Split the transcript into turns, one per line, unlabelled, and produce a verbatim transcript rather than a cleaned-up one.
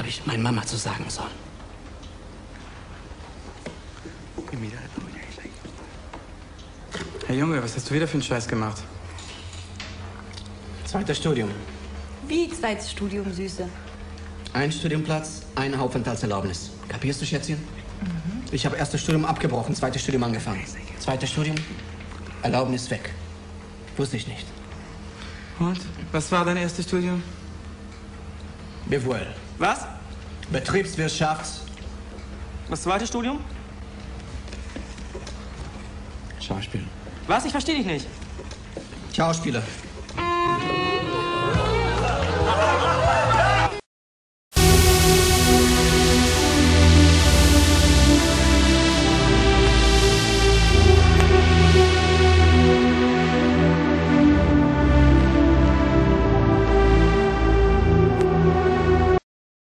habe ich meiner Mama zu sagen sollen.
Hey Junge, was hast du wieder für einen Scheiß gemacht?
Zweites Studium.
Wie zweites Studium, Süße?
Ein Studienplatz, eine Aufenthaltserlaubnis. Kapierst du, Schätzchen? Mhm. Ich habe erstes Studium abgebrochen, zweites Studium angefangen. Zweites Studium, Erlaubnis weg. Wusste ich nicht.
Und? Was war dein erstes Studium?
B W L.
Was?
Betriebswirtschaft.
Das zweite Studium?
Schauspiel.
Was? Ich verstehe dich nicht.
Schauspieler.